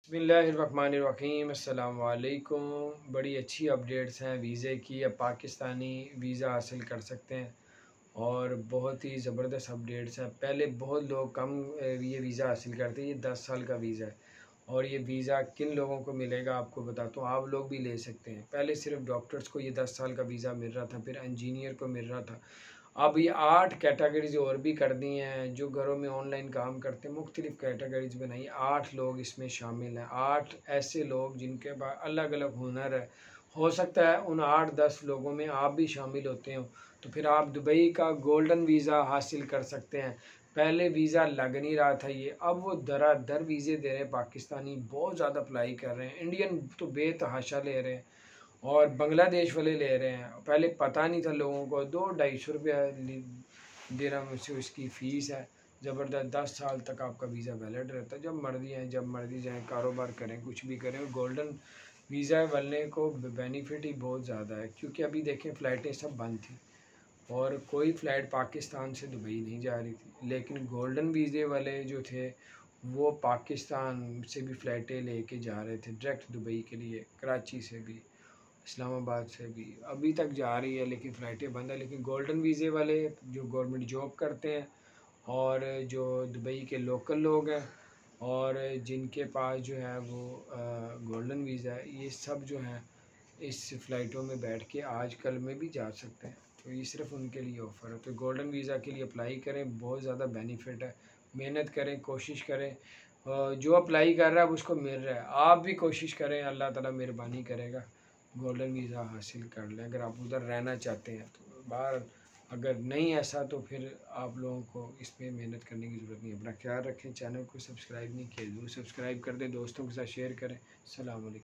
बिस्मिल्लाहिर्रहमानिर्रहीम अस्सलाम वालेकुम। बड़ी अच्छी अपडेट्स हैं वीज़े की। अब पाकिस्तानी वीज़ा हासिल कर सकते हैं और बहुत ही ज़बरदस्त अपडेट्स हैं। पहले बहुत लोग कम ये वीज़ा हासिल करते, ये 10 साल का वीज़ा है और ये वीज़ा किन लोगों को मिलेगा आपको बताता हूँ। आप लोग भी ले सकते हैं। पहले सिर्फ डॉक्टर्स को ये 10 साल का वीज़ा मिल रहा था, फिर इंजीनियर को मिल रहा था। अब ये 8 कैटेगरीज और भी कर दी हैं। जो घरों में ऑनलाइन काम करते हैं, मुख्तलिफ़ कैटेगरीज बनाई, 8 लोग इसमें शामिल हैं। 8 ऐसे लोग जिनके पास अलग अलग हुनर है। हो सकता है उन 8-10 लोगों में आप भी शामिल होते हो, तो फिर आप दुबई का गोल्डन वीज़ा हासिल कर सकते हैं। पहले वीज़ा लग नहीं रहा था ये, अब वो दर वीज़े दे रहे हैं। पाकिस्तानी बहुत ज़्यादा अप्लाई कर रहे हैं, इंडियन तो बेतहाशा ले रहे हैं और बांग्लादेश वाले ले रहे हैं। पहले पता नहीं था लोगों को, 200-250 रुपया दिरहम से उसकी फ़ीस है। ज़बरदस्त, 10 साल तक आपका वीज़ा वैलिड रहता है। जब मर्ज़ी आएँ, जब मर्ज़ी जाएँ, कारोबार करें, कुछ भी करें। और गोल्डन वीज़ा वाले को बेनिफिट ही बहुत ज़्यादा है, क्योंकि अभी देखें फ़्लाइटें सब बंद थी और कोई फ़्लाइट पाकिस्तान से दुबई नहीं जा रही थी। लेकिन गोल्डन वीज़े वाले जो थे वो पाकिस्तान से भी फ़्लाइटें लेके जा रहे थे डायरेक्ट दुबई के लिए, कराची से भी, इस्लामाबाद से भी अभी तक जा रही है, लेकिन फ़्लाइटें बंद है। लेकिन गोल्डन वीज़े वाले जो गवर्नमेंट जॉब करते हैं और जो दुबई के लोकल लोग हैं और जिनके पास जो है वो गोल्डन वीज़ा है, ये सब जो हैं इस फ़्लाइटों में बैठ के आज कल में भी जा सकते हैं। तो ये सिर्फ उनके लिए ऑफ़र है। तो गोल्डन वीज़ा के लिए अप्लाई करें, बहुत ज़्यादा बेनिफिट है। मेहनत करें, कोशिश करें। जो अप्लाई कर रहा है उसको मिल रहा है, आप भी कोशिश करें, अल्लाह ताला मेहरबानी करेगा, गोल्डन वीज़ा हासिल कर लें अगर आप उधर रहना चाहते हैं तो। बाहर अगर नहीं ऐसा तो फिर आप लोगों को इस पे मेहनत करने की ज़रूरत नहीं है। अपना ख्याल रखें, चैनल को सब्सक्राइब नहीं किया ज़रूर सब्सक्राइब कर दें, दोस्तों के साथ शेयर करें। अस्सलाम वालेकुम।